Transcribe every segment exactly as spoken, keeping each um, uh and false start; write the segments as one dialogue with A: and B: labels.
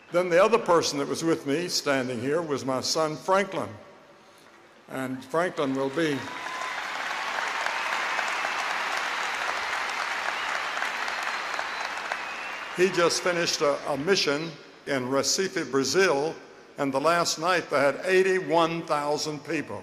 A: Then the other person that was with me standing here was my son Franklin. And Franklin will be he just finished a, a mission in Recife, Brazil, and the last night they had eighty-one thousand people.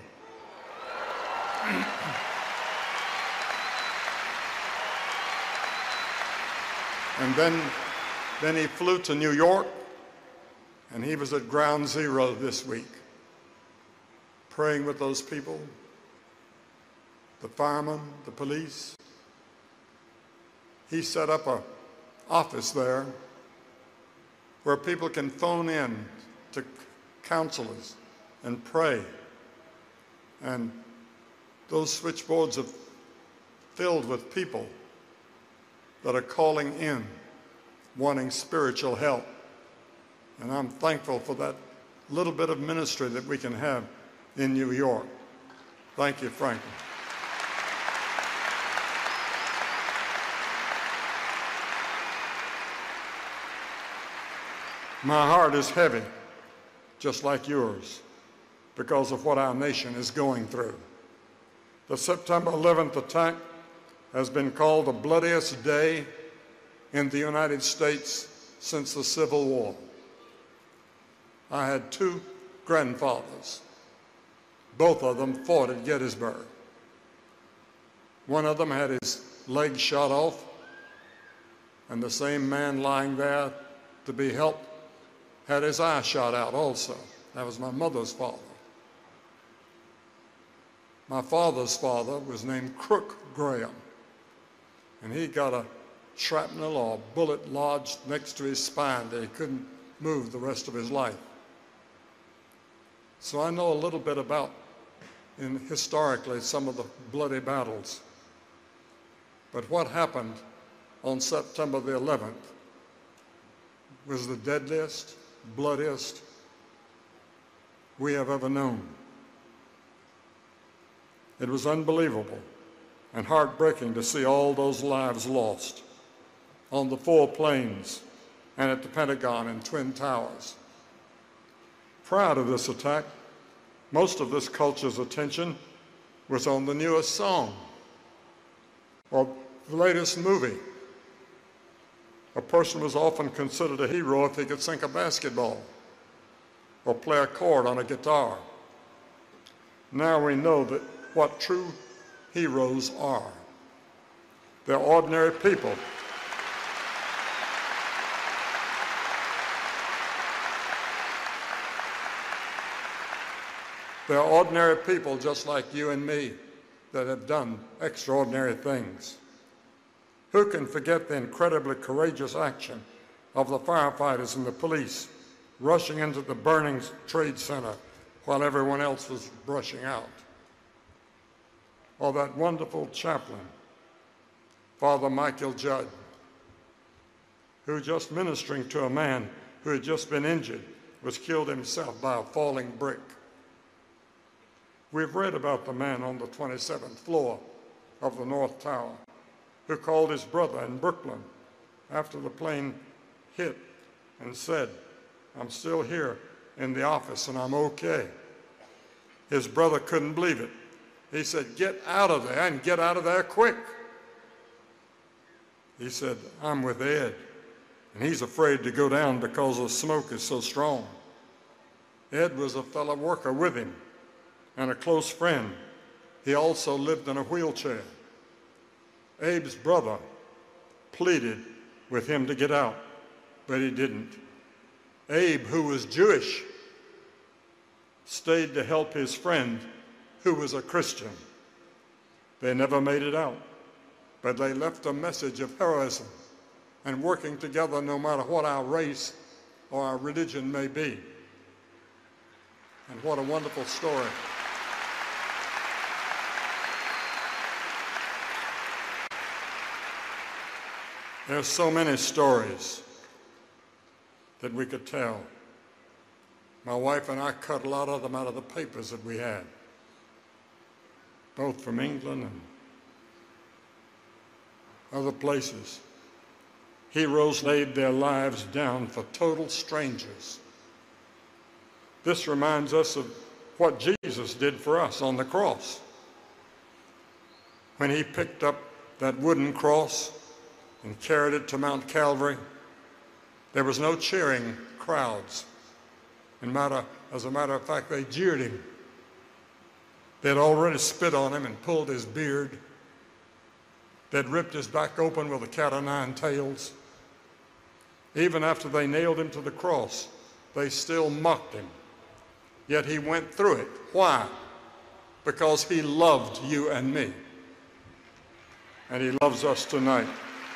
A: And then, then he flew to New York, and he was at Ground Zero this week, praying with those people, the firemen, the police. He set up an office there where people can phone in to counselors and pray. And those switchboards are filled with people that are calling in, wanting spiritual help. And I'm thankful for that little bit of ministry that we can have in New York. Thank you, Franklin. My heart is heavy, just like yours, because of what our nation is going through. The September eleventh attack has been called the bloodiest day in the United States since the Civil War. I had two grandfathers. Both of them fought at Gettysburg. One of them had his leg shot off, and the same man lying there to be helped had his eye shot out also. That was my mother's father. My father's father was named Crook Graham, and he got a shrapnel or a bullet lodged next to his spine that he couldn't move the rest of his life. So I know a little bit about, in historically, some of the bloody battles. But what happened on September the eleventh was the deadliest, bloodiest we have ever known. It was unbelievable and heartbreaking to see all those lives lost on the four planes and at the Pentagon and Twin Towers. Prior to this attack, most of this culture's attention was on the newest song or the latest movie. A person was often considered a hero if he could sink a basketball or play a chord on a guitar. Now we know that what true heroes are. They're ordinary people. They're ordinary people just like you and me that have done extraordinary things. Who can forget the incredibly courageous action of the firefighters and the police rushing into the burning trade center while everyone else was brushing out? Or that wonderful chaplain, Father Michael Judd, who just ministering to a man who had just been injured was killed himself by a falling brick. We've read about the man on the twenty-seventh floor of the North Tower who called his brother in Brooklyn after the plane hit and said, "I'm still here in the office and I'm okay." His brother couldn't believe it. He said, "Get out of there and get out of there quick." He said, "I'm with Ed, and he's afraid to go down because the smoke is so strong." Ed was a fellow worker with him and a close friend. He also lived in a wheelchair. Abe's brother pleaded with him to get out, but he didn't. Abe, who was Jewish, stayed to help his friend who was a Christian. They never made it out, but they left a message of heroism and working together no matter what our race or our religion may be. And what a wonderful story. There's so many stories that we could tell. My wife and I cut a lot of them out of the papers that we had, both from England and other places. heroes laid their lives down for total strangers. This reminds us of what Jesus did for us on the cross. When he picked up that wooden cross and carried it to Mount Calvary, there was no cheering crowds. And matter, as a matter of fact, they jeered him. They had already spit on him and pulled his beard. They'd ripped his back open with a cat o' nine tails. Even after they nailed him to the cross, they still mocked him. Yet he went through it. Why? Because he loved you and me. And he loves us tonight.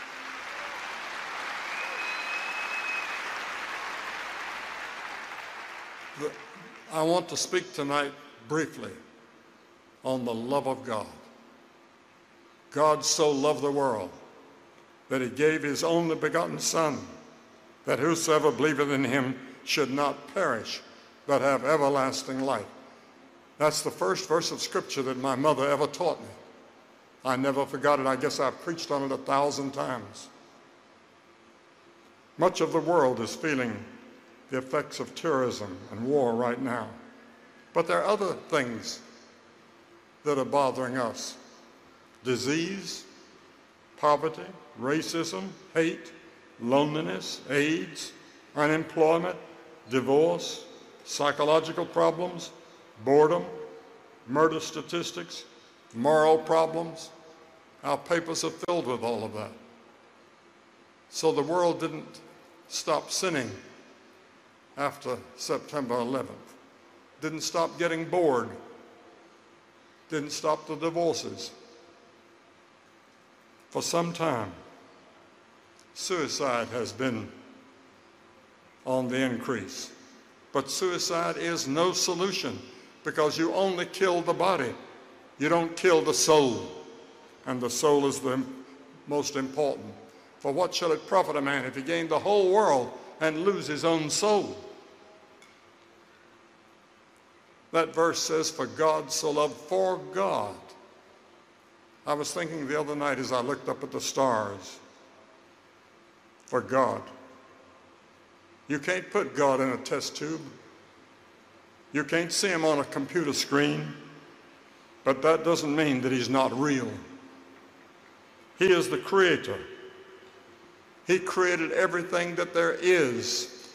A: I want to speak tonight briefly on the love of God. God so loved the world that he gave his only begotten Son, that whosoever believeth in him should not perish, but have everlasting life. That's the first verse of Scripture that my mother ever taught me. I never forgot it. I guess I've preached on it a thousand times. Much of the world is feeling the effects of terrorism and war right now. But there are other things that are bothering us. Disease, poverty, racism, hate, loneliness, AIDS, unemployment, divorce, psychological problems, boredom, murder statistics, moral problems. Our papers are filled with all of that. So the world didn't stop sinning after September eleventh. Didn't stop getting bored. Didn't stop the divorces. For some time, suicide has been on the increase. But suicide is no solution, because you only kill the body. You don't kill the soul. And the soul is the most important. For what shall it profit a man if he gain the whole world and lose his own soul? That verse says, for God so loved, for God. I was thinking the other night as I looked up at the stars, for God. You can't put God in a test tube. You can't see him on a computer screen, but that doesn't mean that he's not real. He is the creator. He created everything that there is.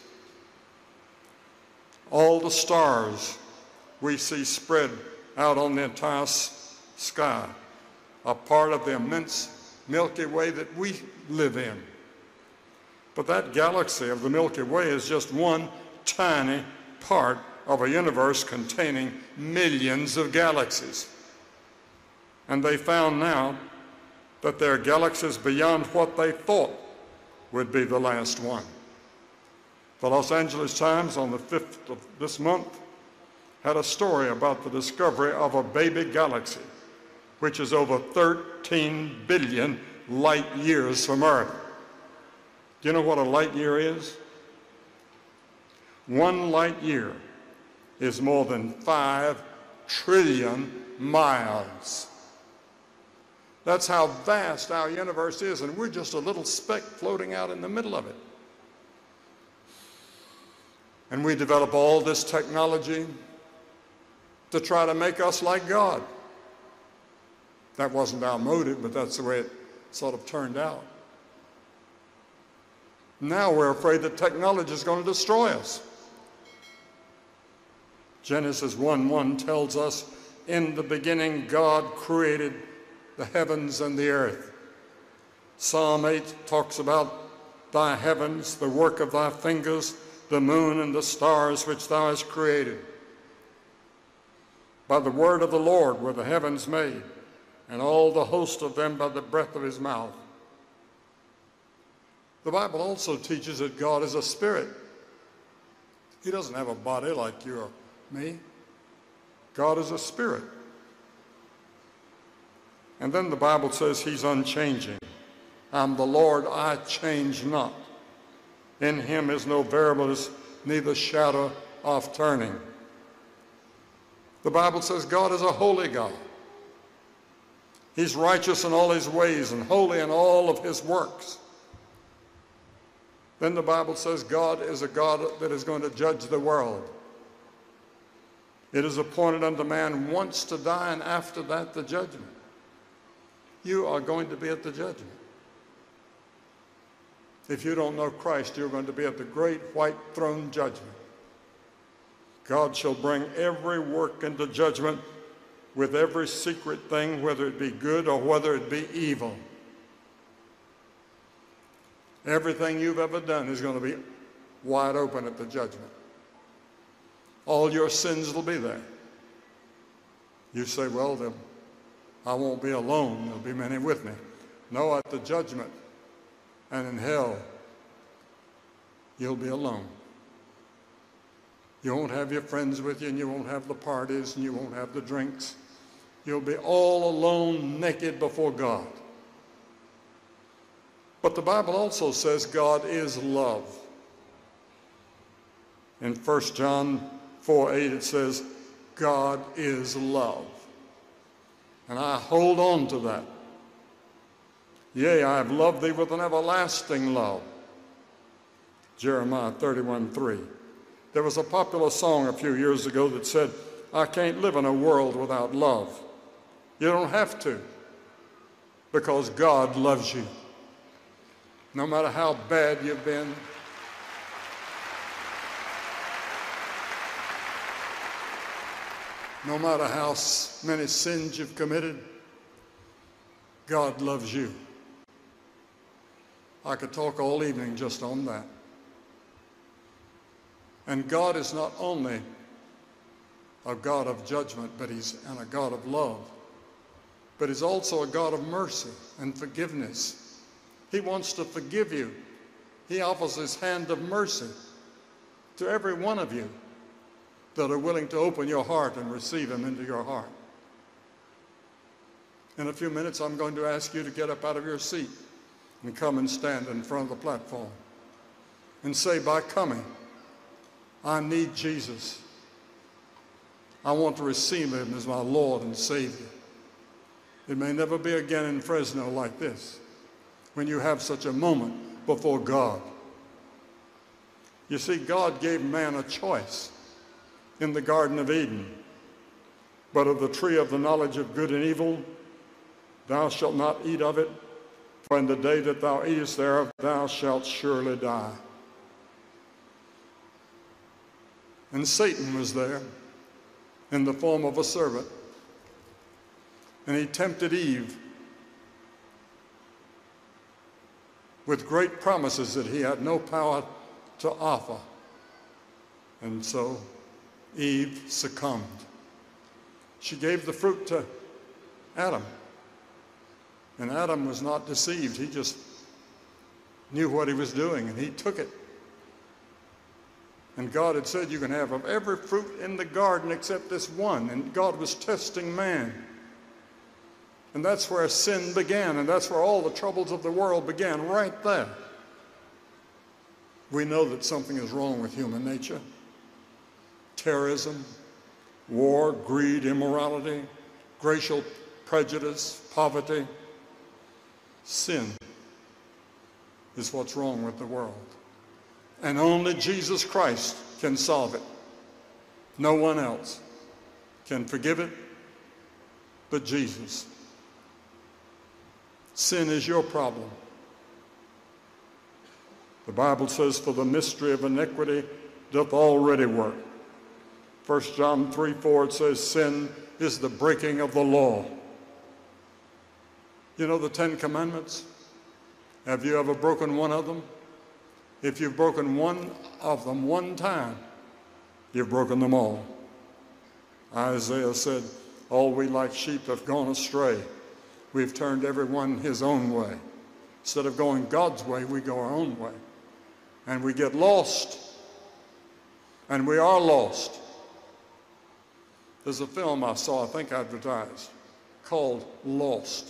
A: All the stars we see spread out on the entire sky are part of the immense Milky Way that we live in. But that galaxy of the Milky Way is just one tiny part of a universe containing millions of galaxies. And they found now that there are galaxies beyond what they thought would be the last one. The Los Angeles Times on the fifth of this month had a story about the discovery of a baby galaxy, which is over thirteen billion light years from Earth. Do you know what a light year is? One light year is more than five trillion miles. That's how vast our universe is, and we're just a little speck floating out in the middle of it. And we develop all this technology to try to make us like God. That wasn't our motive, but that's the way it sort of turned out. Now we're afraid that technology is going to destroy us. Genesis one one tells us, in the beginning God created the heavens and the earth. Psalm eight talks about thy heavens, the work of thy fingers, the moon and the stars which thou hast created. By the word of the Lord were the heavens made, and all the host of them by the breath of his mouth. The Bible also teaches that God is a spirit. He doesn't have a body like you or me. God is a spirit. And then the Bible says he's unchanging. I'm the Lord, I change not. In him is no variableness, neither shadow of turning. The Bible says God is a holy God. He's righteous in all his ways and holy in all of his works. Then the Bible says God is a God that is going to judge the world. It is appointed unto man once to die, and after that the judgment. You are going to be at the judgment. If you don't know Christ, you're going to be at the great white throne judgment. God shall bring every work into judgment with every secret thing, whether it be good or whether it be evil. Everything you've ever done is going to be wide open at the judgment. All your sins will be there. You say, well, then I won't be alone. There'll be many with me. No, at the judgment and in hell, you'll be alone. You won't have your friends with you, and you won't have the parties, and you won't have the drinks. You'll be all alone, naked before God. But the Bible also says God is love. In First John four eight it says, God is love. And I hold on to that. Yea, I have loved thee with an everlasting love. Jeremiah thirty-one three. There was a popular song a few years ago that said, I can't live in a world without love. You don't have to, because God loves you. No matter how bad you've been, no matter how many sins you've committed, God loves you. I could talk all evening just on that. And God is not only a God of judgment, but he's and a God of love, but he's also a God of mercy and forgiveness. He wants to forgive you. He offers his hand of mercy to every one of you that are willing to open your heart and receive him into your heart. In a few minutes, I'm going to ask you to get up out of your seat and come and stand in front of the platform and say, by coming, I need Jesus. I want to receive him as my Lord and Savior. It may never be again in Fresno like this, when you have such a moment before God. You see, God gave man a choice in the Garden of Eden. But of the tree of the knowledge of good and evil, thou shalt not eat of it, for in the day that thou eatest thereof, thou shalt surely die. And Satan was there in the form of a servant, and he tempted Eve with great promises that he had no power to offer. And so Eve succumbed. She gave the fruit to Adam, and Adam was not deceived. He just knew what he was doing, and he took it. And God had said, you can have of every fruit in the garden except this one. And God was testing man. And that's where sin began, and that's where all the troubles of the world began, right there. We know that something is wrong with human nature. Terrorism, war, greed, immorality, racial prejudice, poverty. Sin is what's wrong with the world. And only Jesus Christ can solve it. No one else can forgive it but Jesus. Sin is your problem. The Bible says, for the mystery of iniquity doth already work. First John three four, it says, sin is the breaking of the law. You know the Ten Commandments? Have you ever broken one of them? If you've broken one of them one time, you've broken them all. Isaiah said, all we like sheep have gone astray. We've turned everyone his own way. Instead of going God's way, we go our own way. And we get lost. And we are lost. There's a film I saw, I think advertised, called Lost.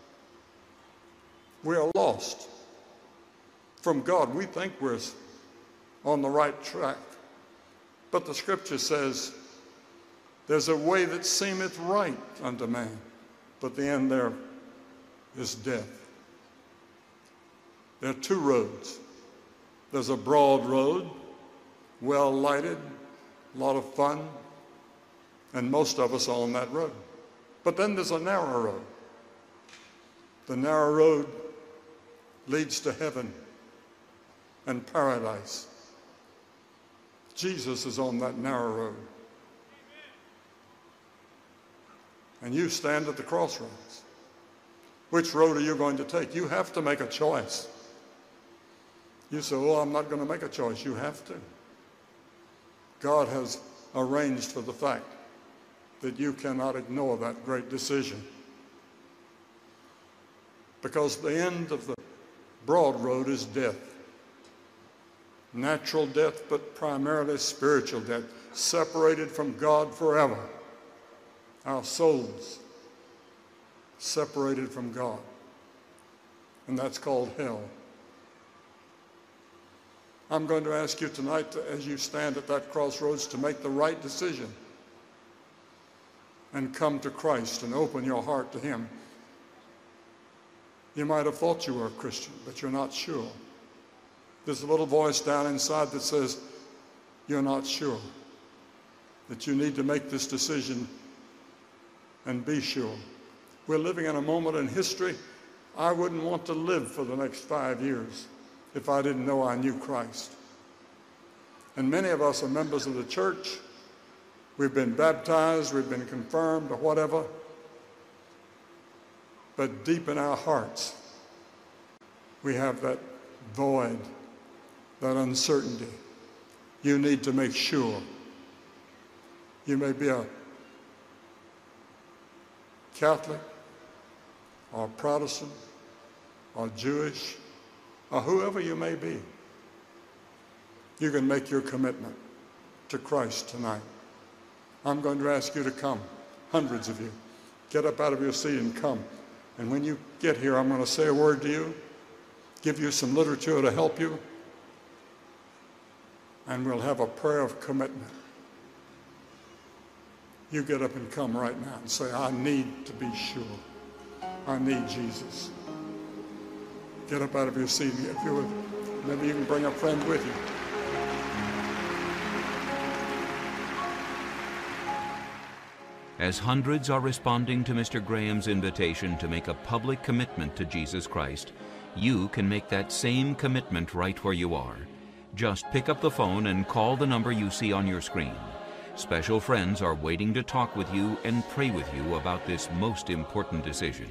A: We are lost. From God, we think we're on the right track. But the scripture says, there's a way that seemeth right unto man, but the end there is death. There are two roads. There's a broad road, well lighted, a lot of fun, and most of us are on that road. But then there's a narrow road. The narrow road leads to heaven and paradise. Jesus is on that narrow road. And you stand at the crossroads. Which road are you going to take? You have to make a choice. You say, oh, I'm not going to make a choice. You have to. God has arranged for the fact that you cannot ignore that great decision. Because the end of the broad road is death. Natural death, but primarily spiritual death, separated from God forever. Our souls separated from God. And that's called hell. I'm going to ask you tonight, to, as you stand at that crossroads, to make the right decision and come to Christ and open your heart to Him. You might have thought you were a Christian, but you're not sure. There's a little voice down inside that says, you're not sure, that you need to make this decision and be sure. We're living in a moment in history. I wouldn't want to live for the next five years if I didn't know I knew Christ. And many of us are members of the church. We've been baptized, we've been confirmed, or whatever. But deep in our hearts, we have that void, that uncertainty. You need to make sure. You may be a Catholic, or Protestant, or Jewish, or whoever you may be. You can make your commitment to Christ tonight. I'm going to ask you to come, hundreds of you. Get up out of your seat and come. And when you get here, I'm going to say a word to you, give you some literature to help you, and we'll have a prayer of commitment. You get up and come right now and say, I need to be sure. I need Jesus. Get up out of your seat. If you would, maybe you can bring a friend with you.
B: As hundreds are responding to Mister Graham's invitation to make a public commitment to Jesus Christ, you can make that same commitment right where you are. Just pick up the phone and call the number you see on your screen. Special friends are waiting to talk with you and pray with you about this most important decision.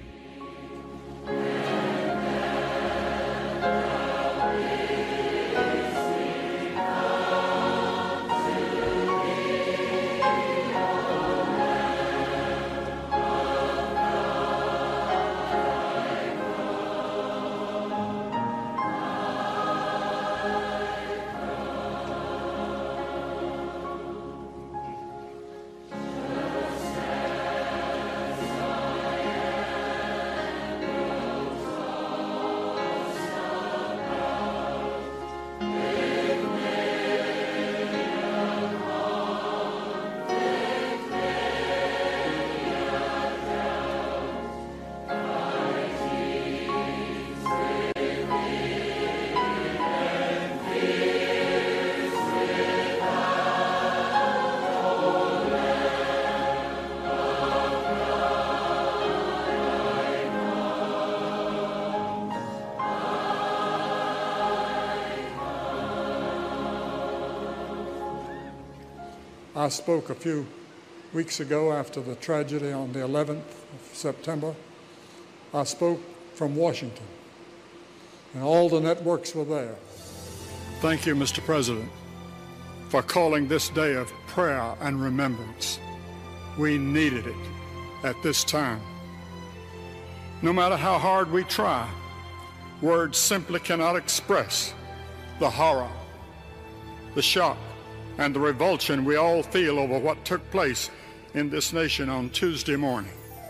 A: I spoke a few weeks ago after the tragedy on the eleventh of September. I spoke from Washington, and all the networks were there. Thank you, Mister President, for calling this day of prayer and remembrance. We needed it at this time. No matter how hard we try, words simply cannot express the horror, the shock, and the revulsion we all feel over what took place in this nation on Tuesday morning.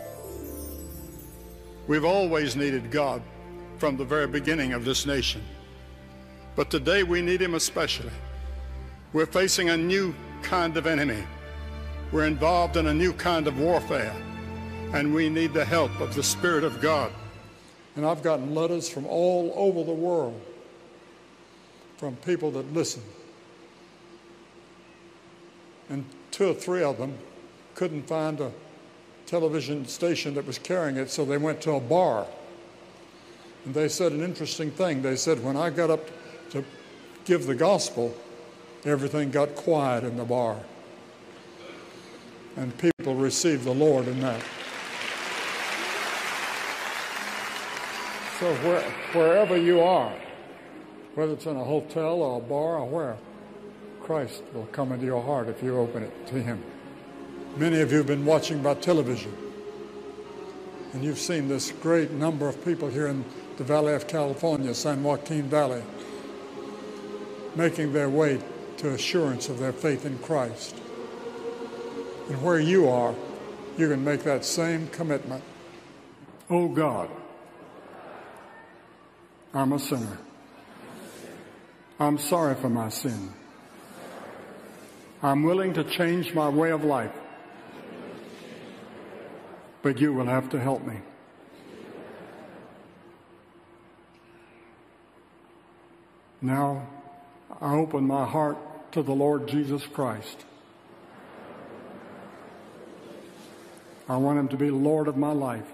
A: We've always needed God from the very beginning of this nation, but today we need Him especially. We're facing a new kind of enemy. We're involved in a new kind of warfare, and we need the help of the Spirit of God. And I've gotten letters from all over the world from people that listen. And two or three of them couldn't find a television station that was carrying it, so they went to a bar. And they said an interesting thing. They said, when I got up to give the gospel, everything got quiet in the bar. And people received the Lord in that. So where, wherever you are, whether it's in a hotel or a bar or where, Christ will come into your heart if you open it to Him. Many of you have been watching by television, and you've seen this great number of people here in the Valley of California, San Joaquin Valley, making their way to assurance of their faith in Christ. And where you are, you can make that same commitment. Oh God, I'm a sinner. I'm sorry for my sin. I'm willing to change my way of life. But you will have to help me. Now, I open my heart to the Lord Jesus Christ. I want Him to be Lord of my life.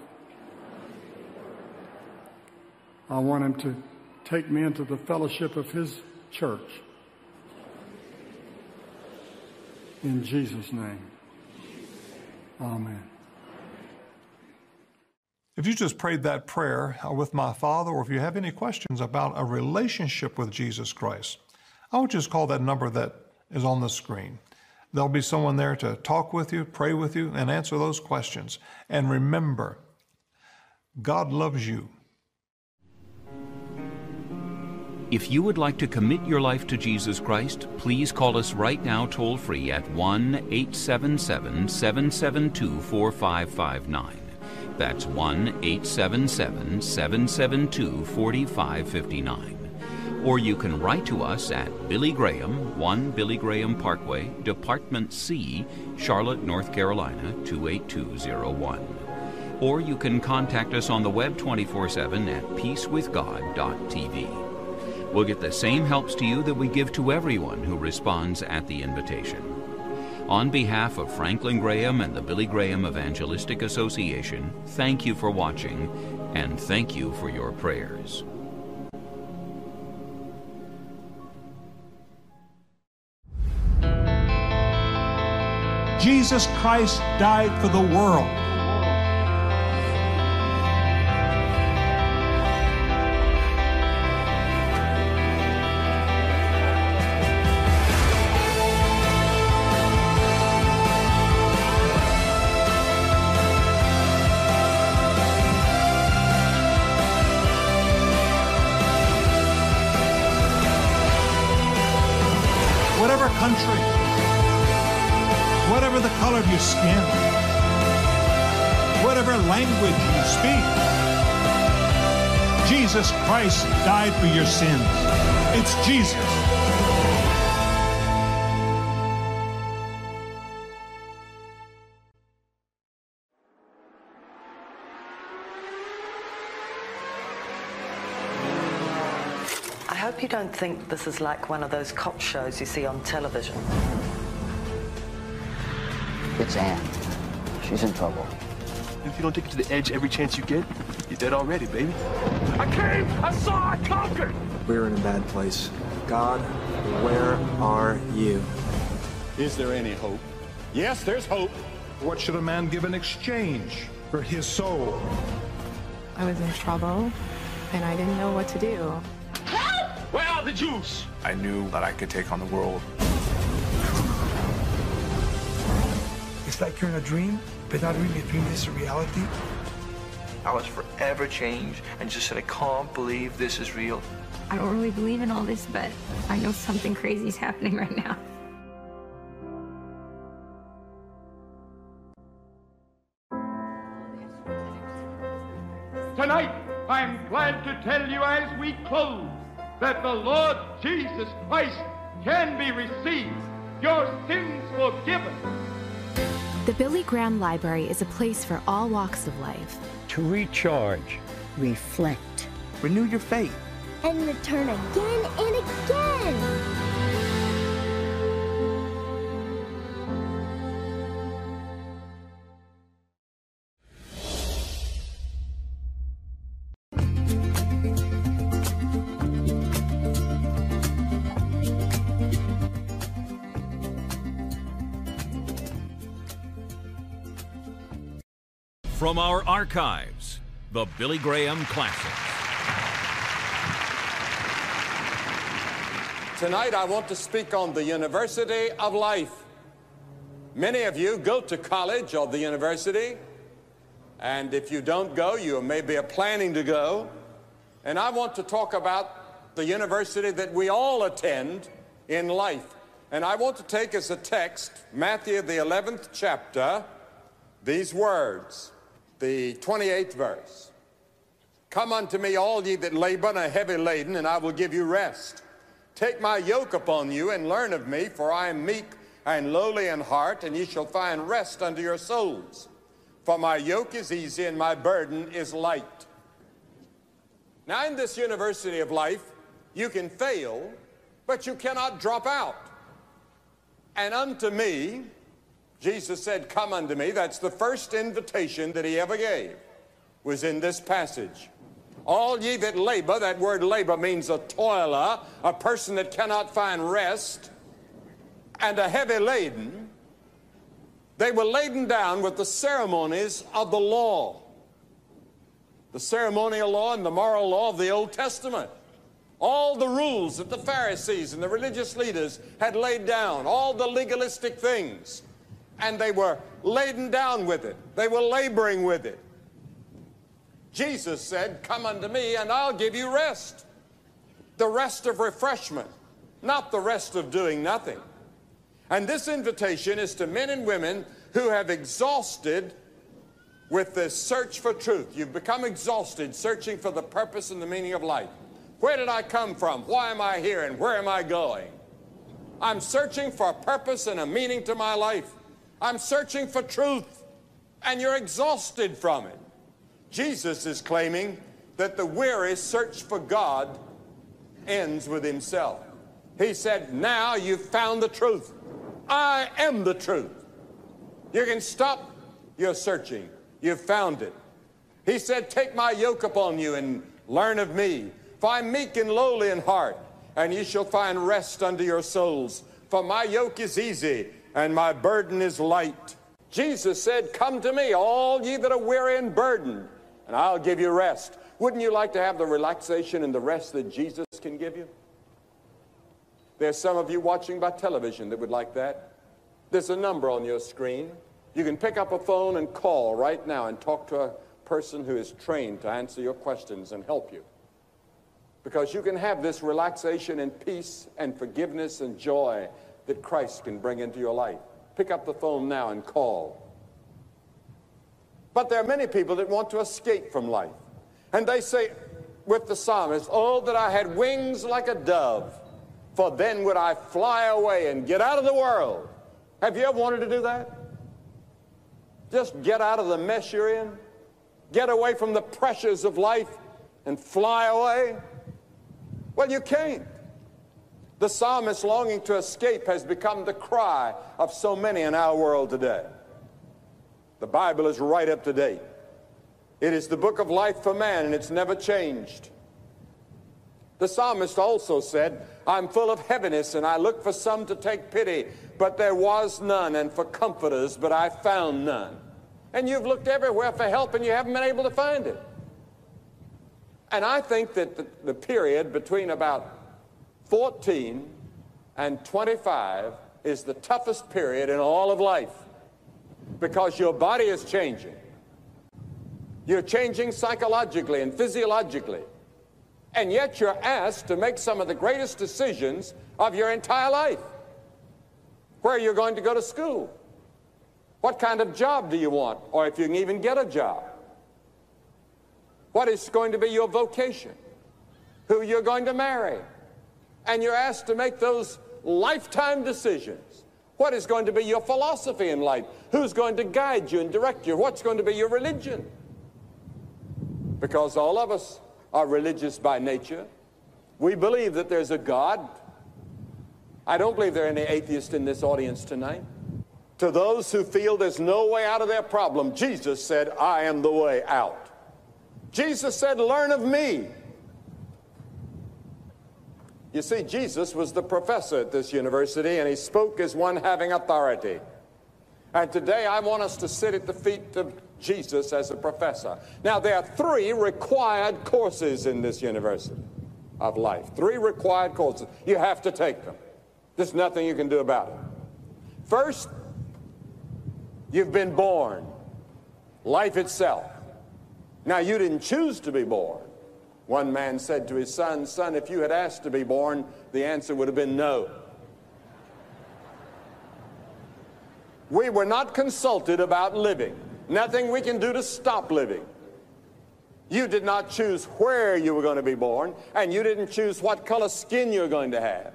A: I want Him to take me into the fellowship of His church. In Jesus' name, amen.
C: If you just prayed that prayer with my Father, or if you have any questions about a relationship with Jesus Christ, I would just call that number that is on the screen. There'll be someone there to talk with you, pray with you, and answer those questions. And remember, God loves you.
B: If you would like to commit your life to Jesus Christ, please call us right now toll-free at one eight seven seven, seven seven two, four five five nine. That's one eight seven seven, seven seven two, four five five nine. Or you can write to us at Billy Graham, one Billy Graham Parkway, Department C, Charlotte, North Carolina, two eight two zero one. Or you can contact us on the web twenty-four seven at peace with god dot t v. We'll get the same helps to you that we give to everyone who responds at the invitation. On behalf of Franklin Graham and the Billy Graham Evangelistic Association, thank you for watching, and thank you for your prayers.
D: Jesus Christ died for the world. Whatever country, whatever the color of your skin, whatever language you speak, Jesus Christ died for your sins. It's Jesus.
E: I hope you don't think this is like one of those cop shows you see on television.
F: It's Anne. She's in trouble.
G: If you don't take it to the edge every chance you get, you're dead already, baby. I came, I saw, I conquered!
H: We're in a bad place. God, where are you?
I: Is there any hope? Yes, there's hope.
D: What should a man give in exchange for his soul?
J: I was in trouble, and I didn't know what to do.
G: Help! Where are the Jews?
H: I knew that I could take on the world.
K: It's like you're in a dream, but not really a dream, it's a reality.
L: I was forever changed and just said, I can't believe this is real.
J: I don't really believe in all this, but I know something crazy is happening right now.
M: Tonight, I'm glad to tell you as we close that the Lord Jesus Christ can be received, your sins forgiven.
N: The Billy Graham Library is a place for all walks of life.
O: To recharge, reflect, renew your faith, and return again and again.
B: From our archives, the Billy Graham Classics.
I: Tonight I want to speak on the University of Life. Many of you go to college or the university, and if you don't go, you maybe are planning to go. And I want to talk about the university that we all attend in life. And I want to take as a text, Matthew the eleventh chapter, these words. The twenty-eighth verse. Come unto me, all ye that labor and are heavy laden, and I will give you rest. Take my yoke upon you and learn of me, for I am meek and lowly in heart, and ye shall find rest unto your souls. For my yoke is easy and my burden is light. Now in this university of life, you can fail, but you cannot drop out. And unto me, Jesus said, come unto me. That's the first invitation that he ever gave, was in this passage. All ye that labor, that word labor means a toiler, a person that cannot find rest, and a heavy laden. They were laden down with the ceremonies of the law, the ceremonial law and the moral law of the Old Testament. All the rules that the Pharisees and the religious leaders had laid down, all the legalistic things. And they were laden down with it. They were laboring with it. Jesus said, come unto me and I'll give you rest. The rest of refreshment, not the rest of doing nothing. And this invitation is to men and women who have exhausted with this search for truth. You've become exhausted searching for the purpose and the meaning of life. Where did I come from? Why am I here? And where am I going? I'm searching for a purpose and a meaning to my life. I'm searching for truth, and you're exhausted from it. Jesus is claiming that the weary search for God ends with himself. He said, now you've found the truth. I am the truth. You can stop your searching. You've found it. He said, take my yoke upon you and learn of me. For I'm meek and lowly in heart, and ye shall find rest unto your souls. For my yoke is easy, and my burden is light. Jesus said, come to me, all ye that are weary and burdened, and I'll give you rest. Wouldn't you like to have the relaxation and the rest that Jesus can give you? There's some of you watching by television that would like that. There's a number on your screen. You can pick up a phone and call right now and talk to a person who is trained to answer your questions and help you. Because you can have this relaxation and peace and forgiveness and joy that Christ can bring into your life. Pick up the phone now and call. But there are many people that want to escape from life. And they say with the psalmist, oh, that I had wings like a dove, for then would I fly away and get out of the world. Have you ever wanted to do that? Just get out of the mess you're in, get away from the pressures of life and fly away? Well, you can't. The psalmist longing to escape has become the cry of so many in our world today. The Bible is right up to date. It is the book of life for man, and it's never changed. The psalmist also said, I'm full of heaviness, and I look for some to take pity, but there was none, and for comforters, but I found none. And you've looked everywhere for help, and you haven't been able to find it. And I think that the, the period between about fourteen and twenty-five is the toughest period in all of life, because your body is changing. You're changing psychologically and physiologically, and yet you're asked to make some of the greatest decisions of your entire life. Where you're going to go to school, what kind of job do you want, or if you can even get a job, what is going to be your vocation, who you're going to marry. And you're asked to make those lifetime decisions. What is going to be your philosophy in life? Who's going to guide you and direct you? What's going to be your religion? Because all of us are religious by nature. We believe that there's a God. I don't believe there are any atheists in this audience tonight. To those who feel there's no way out of their problem, Jesus said, I am the way out. Jesus said, learn of me. You see, Jesus was the professor at this university, and he spoke as one having authority. And today I want us to sit at the feet of Jesus as a professor. Now, there are three required courses in this university of life. Three required courses. You have to take them. There's nothing you can do about it. First, you've been born. Life itself. Now, you didn't choose to be born. One man said to his son, son, if you had asked to be born, the answer would have been no. We were not consulted about living. Nothing we can do to stop living. You did not choose where you were going to be born, and you didn't choose what color skin you're going to have.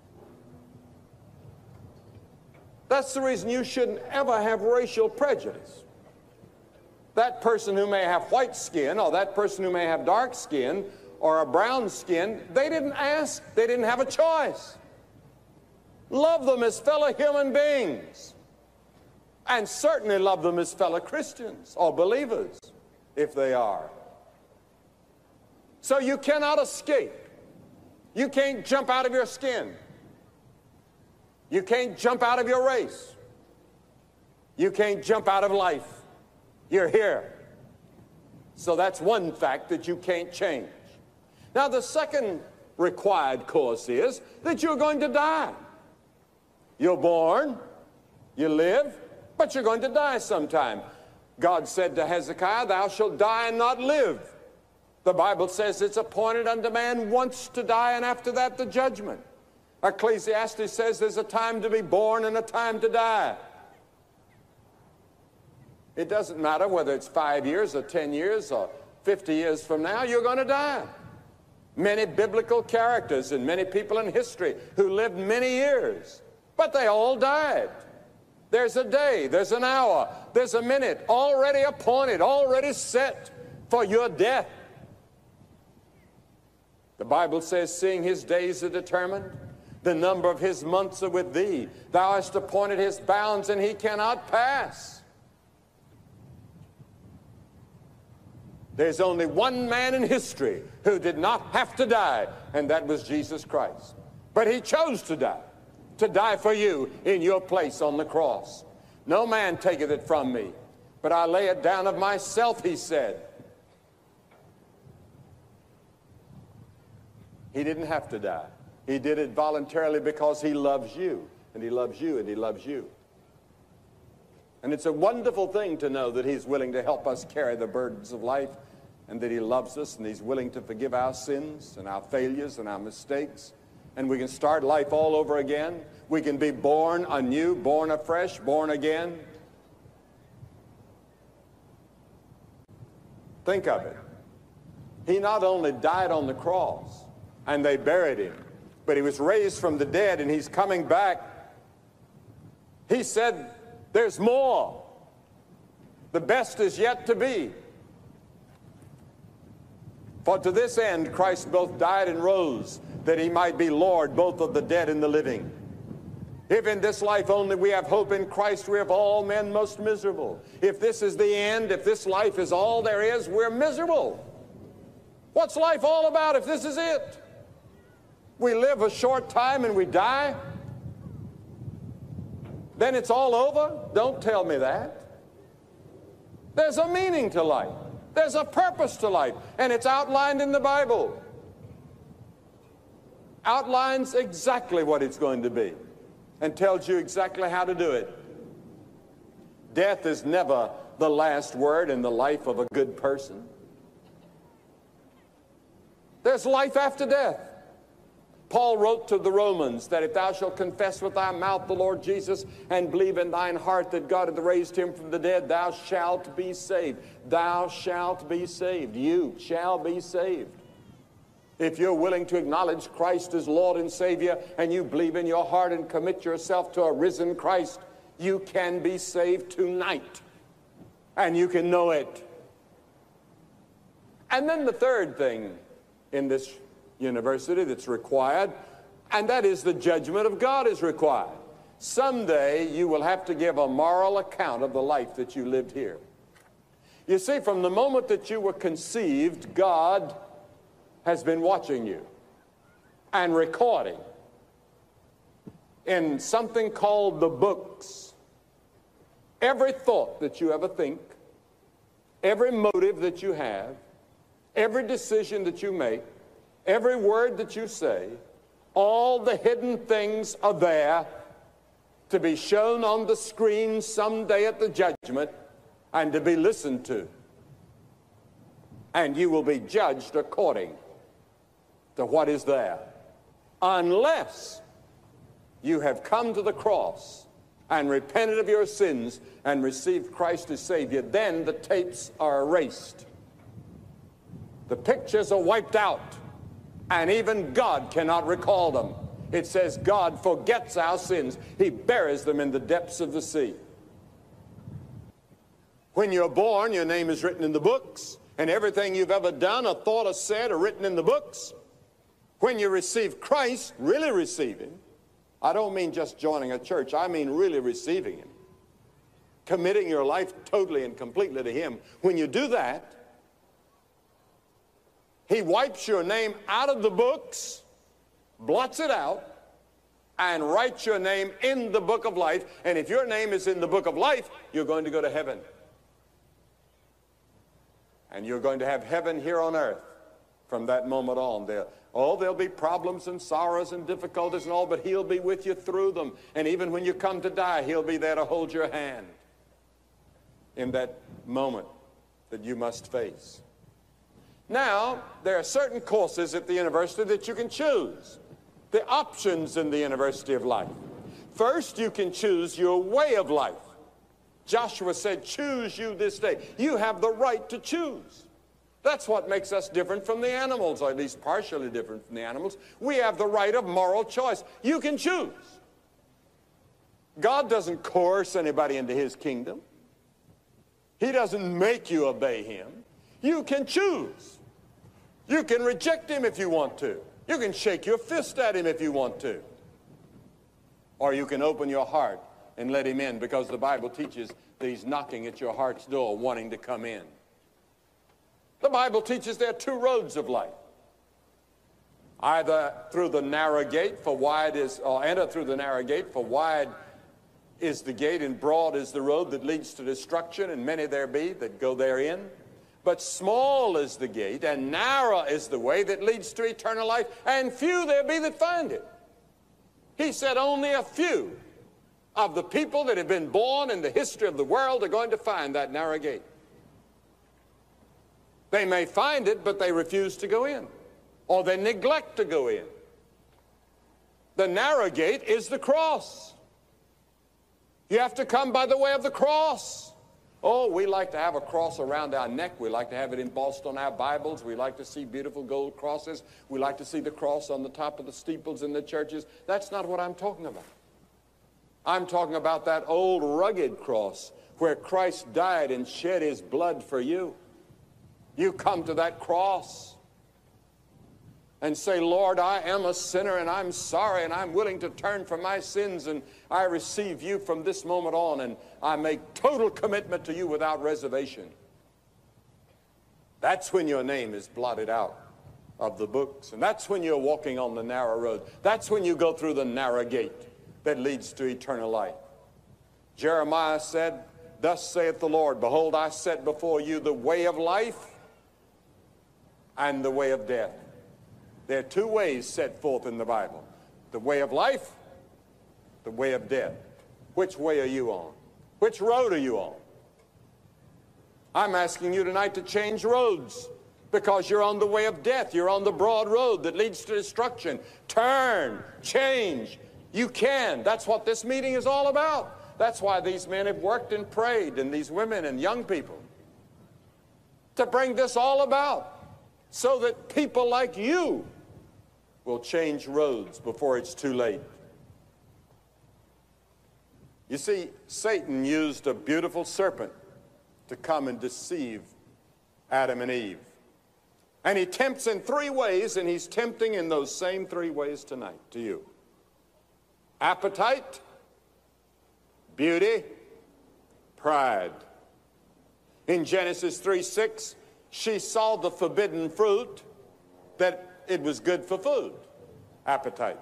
I: That's the reason you shouldn't ever have racial prejudice. That person who may have white skin, or that person who may have dark skin, or a brown skin, they didn't ask, they didn't have a choice. Love them as fellow human beings. And certainly love them as fellow Christians, or believers, if they are. So you cannot escape. You can't jump out of your skin. You can't jump out of your race. You can't jump out of life. You're here. So that's one fact that you can't change. Now, the second required course is that you're going to die. You're born, you live, but you're going to die sometime. God said to Hezekiah, thou shalt die and not live. The Bible says it's appointed unto man once to die, and after that the judgment. Ecclesiastes says there's a time to be born and a time to die. It doesn't matter whether it's five years or ten years or fifty years from now, you're going to die. Many biblical characters and many people in history who lived many years, but they all died. There's a day, there's an hour, there's a minute already appointed, already set for your death. The Bible says, seeing his days are determined, the number of his months are with thee. Thou hast appointed his bounds, and he cannot pass. There's only one man in history who did not have to die, and that was Jesus Christ. But he chose to die, to die for you in your place on the cross. No man taketh it from me, but I lay it down of myself, he said. He didn't have to die. He did it voluntarily because he loves you, and he loves you, and he loves you. And it's a wonderful thing to know that he's willing to help us carry the burdens of life, and that he loves us, and he's willing to forgive our sins and our failures and our mistakes, and we can start life all over again. We can be born anew, born afresh, born again. Think of it. He not only died on the cross, and they buried him, but he was raised from the dead, and he's coming back. He said, there's more. The best is yet to be. For to this end Christ both died and rose, that he might be Lord both of the dead and the living. If in this life only we have hope in Christ, we are of all men most miserable. If this is the end, if this life is all there is, we're miserable. What's life all about if this is it? We live a short time and we die. Then it's all over? Don't tell me that. There's a meaning to life. There's a purpose to life, and it's outlined in the Bible. Outlines exactly what it's going to be and tells you exactly how to do it. Death is never the last word in the life of a good person. There's life after death. Paul wrote to the Romans that if thou shalt confess with thy mouth the Lord Jesus and believe in thine heart that God hath raised him from the dead, thou shalt be saved. Thou shalt be saved. You shall be saved. If you're willing to acknowledge Christ as Lord and Savior, and you believe in your heart and commit yourself to a risen Christ, you can be saved tonight. And you can know it. And then the third thing in this university that's required, and that is the judgment of God is required. Someday you will have to give a moral account of the life that you lived here. You see, from the moment that you were conceived, God has been watching you and recording in something called the books every thought that you ever think, every motive that you have, every decision that you make, every word that you say. All the hidden things are there to be shown on the screen someday at the judgment and to be listened to. And you will be judged according to what is there. Unless you have come to the cross and repented of your sins and received Christ as Savior, then the tapes are erased. The pictures are wiped out, and even God cannot recall them. It says God forgets our sins. He buries them in the depths of the sea. When you're born, your name is written in the books, and everything you've ever done or thought or said are written in the books. When you receive Christ, really receiving, I don't mean just joining a church, I mean really receiving Him, committing your life totally and completely to Him. When you do that, He wipes your name out of the books, blots it out, and writes your name in the book of life. And if your name is in the book of life, you're going to go to heaven. And you're going to have heaven here on earth from that moment on. There, oh, there'll be problems and sorrows and difficulties and all, but He'll be with you through them. And even when you come to die, He'll be there to hold your hand in that moment that you must face. Now, there are certain courses at the university that you can choose. The options in the University of Life. First, you can choose your way of life. Joshua said, choose you this day. You have the right to choose. That's what makes us different from the animals, or at least partially different from the animals. We have the right of moral choice. You can choose. God doesn't coerce anybody into His kingdom. He doesn't make you obey Him. You can choose. You can reject Him if you want to. You can shake your fist at Him if you want to. Or you can open your heart and let Him in, because the Bible teaches that He's knocking at your heart's door wanting to come in. The Bible teaches there are two roads of life. Either through the narrow gate, for wide is, or enter through the narrow gate, for wide is the gate and broad is the road that leads to destruction, and many there be that go therein. But small is the gate, and narrow is the way that leads to eternal life, and few there be that find it. He said only a few of the people that have been born in the history of the world are going to find that narrow gate. They may find it, but they refuse to go in, or they neglect to go in. The narrow gate is the cross. You have to come by the way of the cross. Oh, we like to have a cross around our neck. We like to have it embossed on our Bibles. We like to see beautiful gold crosses. We like to see the cross on the top of the steeples in the churches. That's not what I'm talking about. I'm talking about that old rugged cross where Christ died and shed His blood for you. You come to that cross and say, Lord, I am a sinner and I'm sorry and I'm willing to turn from my sins, and I receive You from this moment on, and I make total commitment to You without reservation. That's when your name is blotted out of the books, and that's when you're walking on the narrow road. That's when you go through the narrow gate that leads to eternal life. Jeremiah said, thus saith the Lord, behold, I set before you the way of life and the way of death. There are two ways set forth in the Bible. The way of life, the way of death. Which way are you on? Which road are you on? I'm asking you tonight to change roads, because you're on the way of death. You're on the broad road that leads to destruction. Turn, change. You can. That's what this meeting is all about. That's why these men have worked and prayed, and these women and young people, to bring this all about, so that people like you will change roads before it's too late. You see, Satan used a beautiful serpent to come and deceive Adam and Eve. And he tempts in three ways, and he's tempting in those same three ways tonight to you. Appetite, beauty, pride. In Genesis three six, she saw the forbidden fruit, that it was good for food, appetite.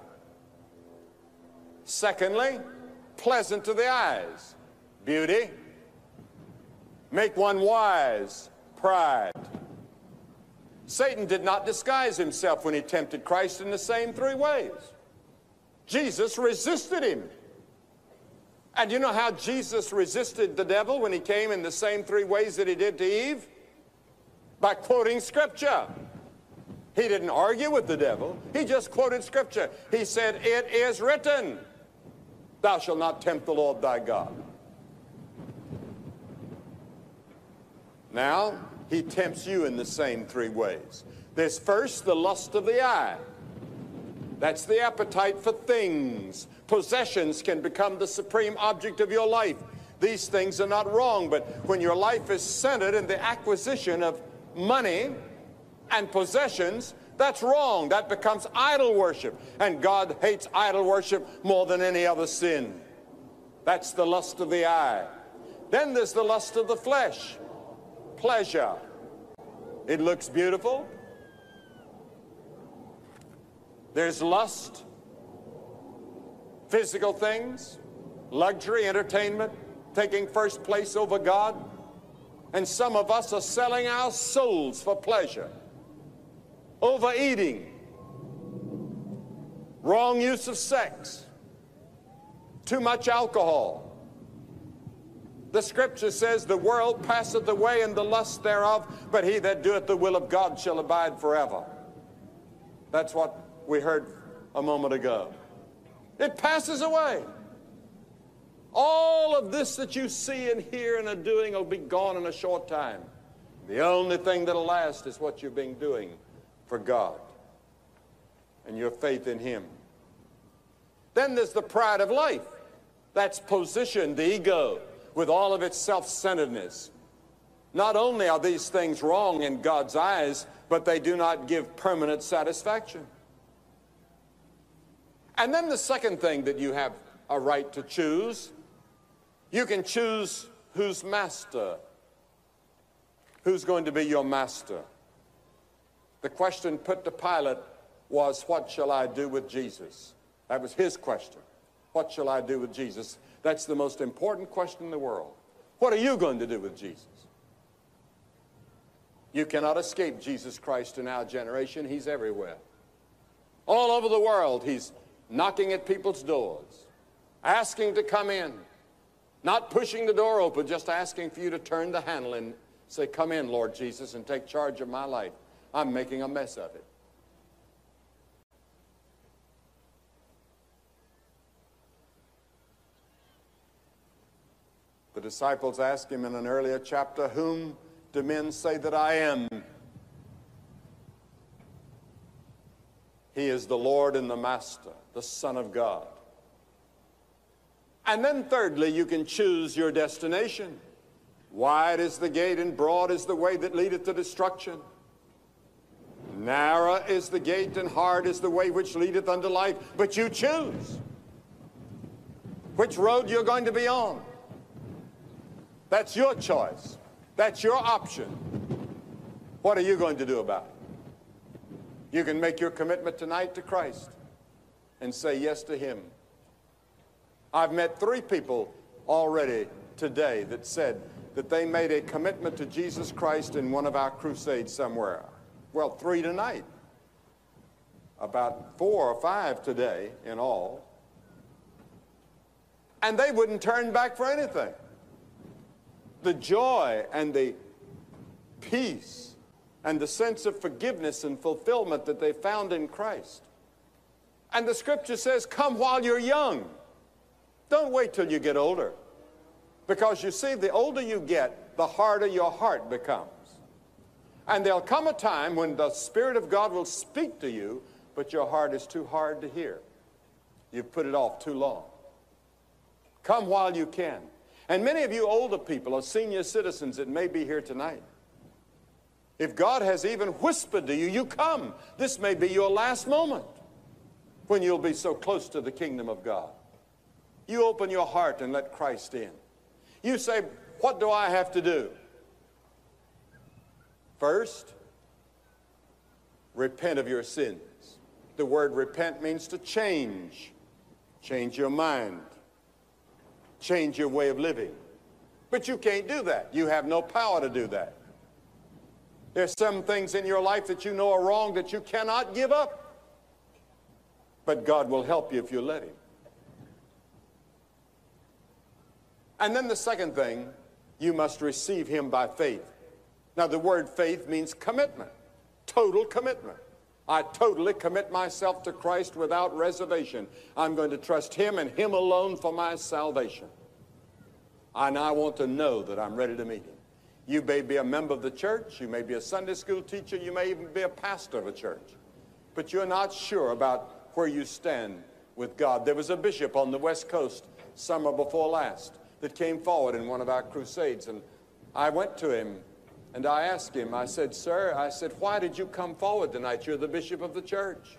I: Secondly, pleasant to the eyes, beauty. Make one wise, pride. Satan did not disguise himself when he tempted Christ in the same three ways. Jesus resisted him. And you know how Jesus resisted the devil when he came in the same three ways that he did to Eve? By quoting Scripture. He didn't argue with the devil. He just quoted Scripture. He said, "It is written, thou shalt not tempt the Lord thy God." Now, he tempts you in the same three ways. There's first the lust of the eye. That's the appetite for things. Possessions can become the supreme object of your life. These things are not wrong, but when your life is centered in the acquisition of money and possessions, that's wrong. That becomes idol worship. And God hates idol worship more than any other sin. That's the lust of the eye. Then there's the lust of the flesh. Pleasure. It looks beautiful. There's lust, physical things, luxury, entertainment, taking first place over God. And some of us are selling our souls for pleasure. Overeating, wrong use of sex, too much alcohol. The Scripture says, "The world passeth away and the lust thereof, but he that doeth the will of God shall abide forever." That's what we heard a moment ago. It passes away. All of this that you see and hear and are doing will be gone in a short time. The only thing that'll last is what you've been doing for God and your faith in Him. Then there's the pride of life. That's position, the ego, with all of its self-centeredness. Not only are these things wrong in God's eyes, but they do not give permanent satisfaction. And then the second thing that you have a right to choose, you can choose who's master. Who's going to be your master? The question put to Pilate was, what shall I do with Jesus? That was his question. What shall I do with Jesus? That's the most important question in the world. What are you going to do with Jesus? You cannot escape Jesus Christ in our generation. He's everywhere. All over the world, He's knocking at people's doors, asking to come in, not pushing the door open, just asking for you to turn the handle and say, "Come in, Lord Jesus, and take charge of my life. I'm making a mess of it." The disciples asked Him in an earlier chapter, "Whom do men say that I am?" He is the Lord and the Master, the Son of God. And then thirdly, you can choose your destination. Wide is the gate and broad is the way that leadeth to destruction. Narrow is the gate and hard is the way which leadeth unto life. But you choose which road you're going to be on. That's your choice. That's your option. What are you going to do about it? You can make your commitment tonight to Christ and say yes to Him. I've met three people already today that said that they made a commitment to Jesus Christ in one of our crusades somewhere. Well, three tonight. About four or five today in all. And they wouldn't turn back for anything. The joy and the peace and the sense of forgiveness and fulfillment that they found in Christ. And the Scripture says, come while you're young. Don't wait till you get older. Because you see, the older you get, the harder your heart becomes. And there'll come a time when the Spirit of God will speak to you, but your heart is too hard to hear. You've put it off too long. Come while you can. And many of you older people or senior citizens that may be here tonight, If God has even whispered to you, you come. This may be your last moment when you'll be so close to the kingdom of God. You open your heart and let Christ in. You say, what do I have to do? First, repent of your sins. The word repent means to change. Change your mind. Change your way of living. But you can't do that. You have no power to do that. There's some things in your life that you know are wrong that you cannot give up. But God will help you if you let him. And then the second thing, you must receive him by faith. Now the word faith means commitment, total commitment. I totally commit myself to Christ without reservation. I'm going to trust him and him alone for my salvation. And I want to know that I'm ready to meet him. You may be a member of the church, you may be a Sunday school teacher, you may even be a pastor of a church, but you're not sure about where you stand with God. There was a bishop on the West Coast summer before last that came forward in one of our crusades, and I went to him and I asked him, I said, sir, I said, why did you come forward tonight? You're the bishop of the church.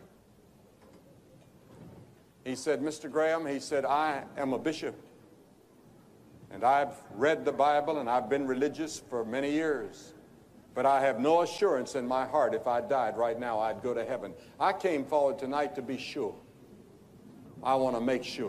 I: He said, Mister Graham, he said, I am a bishop. And I've read the Bible and I've been religious for many years. But I have no assurance in my heart if I died right now I'd go to heaven. I came forward tonight to be sure. I want to make sure.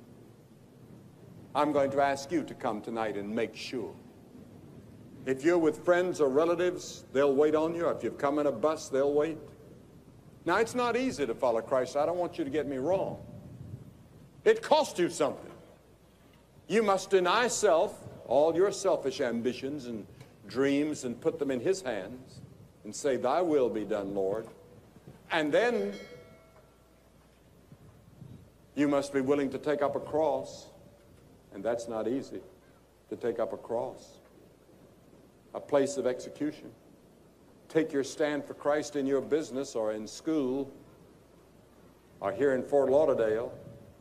I: I'm going to ask you to come tonight and make sure. If you're with friends or relatives, they'll wait on you. If you've come in a bus, they'll wait. Now, it's not easy to follow Christ. I don't want you to get me wrong. It costs you something. You must deny self, all your selfish ambitions and dreams, and put them in his hands and say, thy will be done, Lord. And then you must be willing to take up a cross, and that's not easy, to take up a cross, a place of execution. Take your stand for Christ in your business or in school or here in Fort Lauderdale,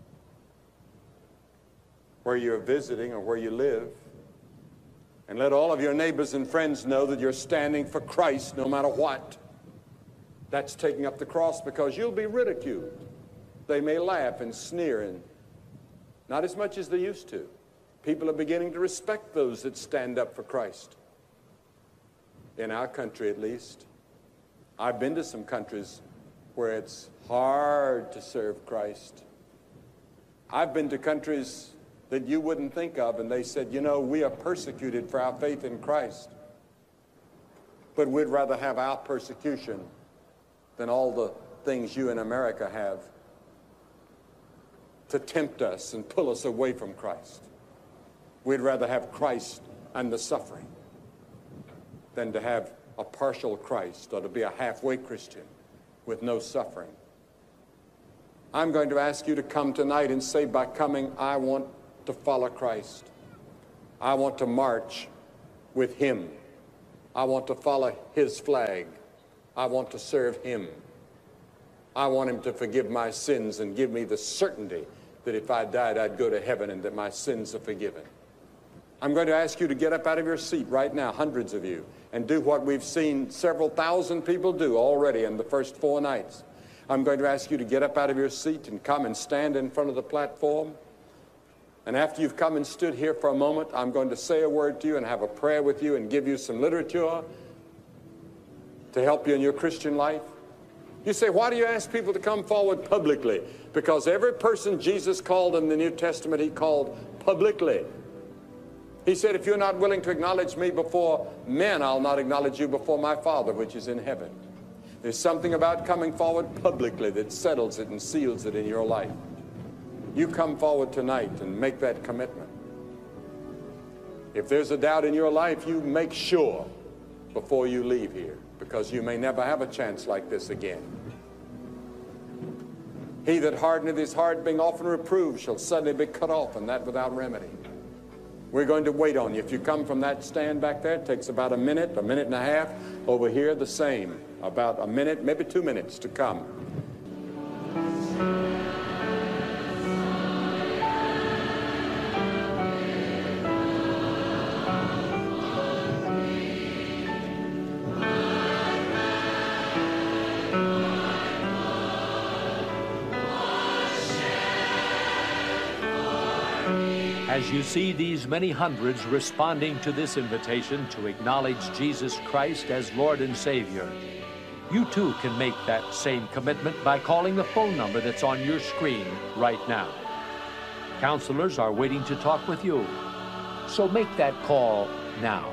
I: where you're visiting or where you live, and let all of your neighbors and friends know that you're standing for Christ no matter what. That's taking up the cross, because you'll be ridiculed. They may laugh and sneer, and not as much as they used to. People are beginning to respect those that stand up for Christ. In our country, at least. I've been to some countries where it's hard to serve Christ. I've been to countries that you wouldn't think of, and they said, you know, we are persecuted for our faith in Christ, but we'd rather have our persecution than all the things you in America have to tempt us and pull us away from Christ. We'd rather have Christ and the suffering than to have a partial Christ or to be a halfway Christian with no suffering. I'm going to ask you to come tonight and say, by coming, I want to follow Christ. I want to march with him. I want to follow his flag. I want to serve him. I want him to forgive my sins and give me the certainty that if I died, I'd go to heaven and that my sins are forgiven. I'm going to ask you to get up out of your seat right now, hundreds of you, and do what we've seen several thousand people do already in the first four nights. I'm going to ask you to get up out of your seat and come and stand in front of the platform. And after you've come and stood here for a moment, I'm going to say a word to you and have a prayer with you and give you some literature to help you in your Christian life. You say, why do you ask people to come forward publicly? Because every person Jesus called in the New Testament, he called publicly. He said, if you're not willing to acknowledge me before men, I'll not acknowledge you before my Father which is in heaven. There's something about coming forward publicly that settles it and seals it in your life. You come forward tonight and make that commitment. If there's a doubt in your life, you make sure before you leave here, because you may never have a chance like this again. He that hardeneth his heart, being often reproved, shall suddenly be cut off, and that without remedy. We're going to wait on you. If you come from that stand back there, it takes about a minute, a minute and a half. Over here, the same. About a minute, maybe two minutes to come.
P: As you see these many hundreds responding to this invitation to acknowledge Jesus Christ as Lord and Savior, you too can make that same commitment by calling the phone number that's on your screen right now. Counselors are waiting to talk with you, so make that call now.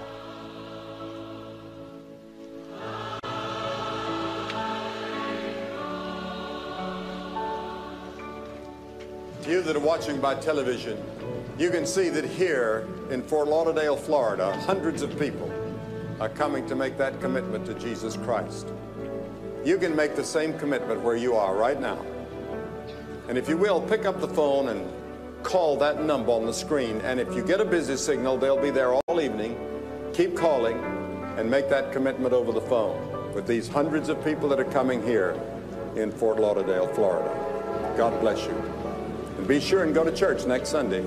I: To you that are watching by television, you can see that here in Fort Lauderdale, Florida, hundreds of people are coming to make that commitment to Jesus Christ. You can make the same commitment where you are right now. And if you will, pick up the phone and call that number on the screen. And if you get a busy signal, they'll be there all evening. Keep calling and make that commitment over the phone with these hundreds of people that are coming here in Fort Lauderdale, Florida. God bless you. And be sure and go to church next Sunday.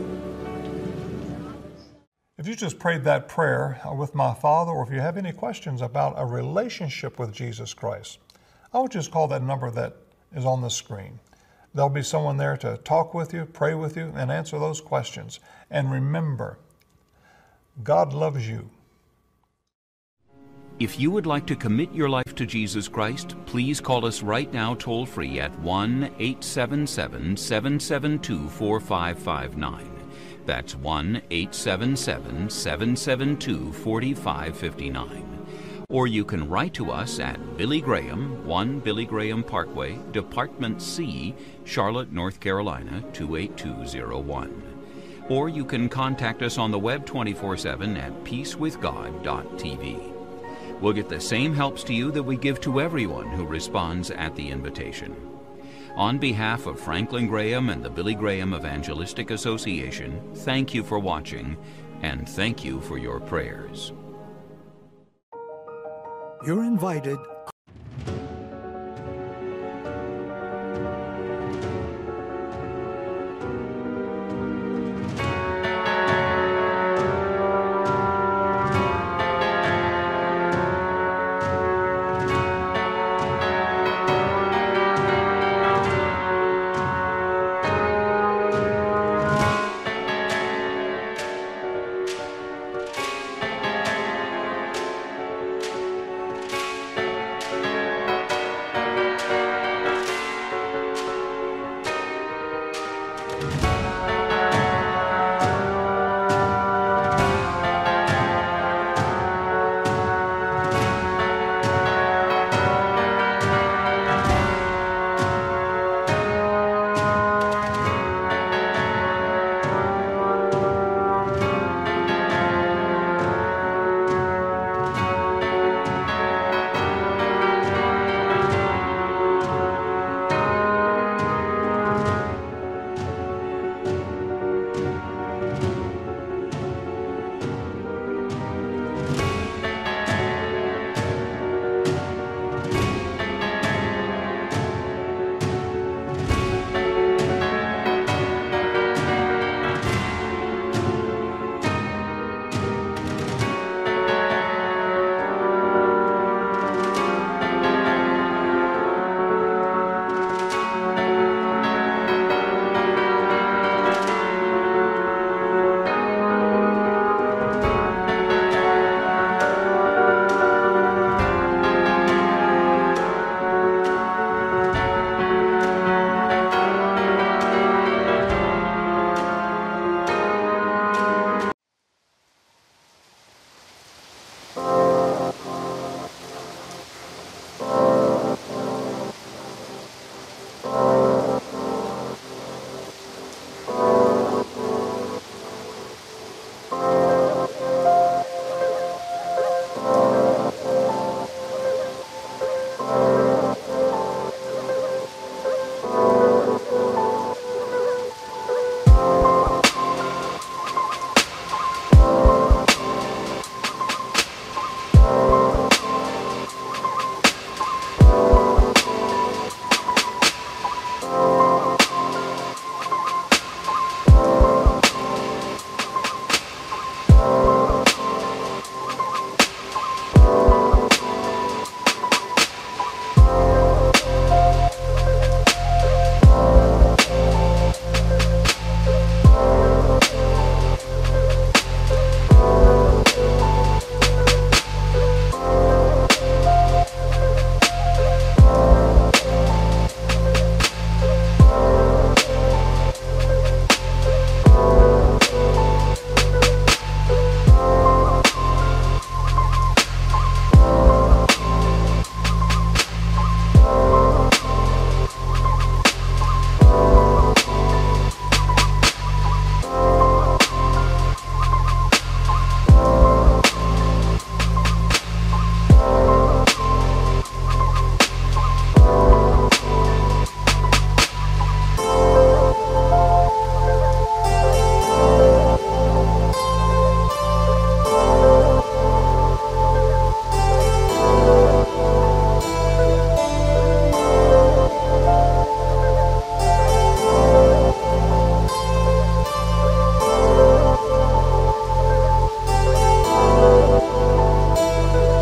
C: If you just prayed that prayer with my Father, or if you have any questions about a relationship with Jesus Christ, I would just call that number that is on the screen. There'll be someone there to talk with you, pray with you, and answer those questions. And remember, God loves you.
B: If you would like to commit your life to Jesus Christ, please call us right now toll-free at one eight seven seven, seven seven two, four five five nine. That's one eight seven seven, seven seven two, four five five nine. Or you can write to us at Billy Graham, one Billy Graham Parkway, Department C, Charlotte, North Carolina, two eight two zero one. Or you can contact us on the web twenty-four seven at peace with god dot t v. We'll get the same helps to you that we give to everyone who responds at the invitation. On behalf of Franklin Graham and the Billy Graham Evangelistic Association, thank you for watching, and thank you for your prayers.
Q: You're invited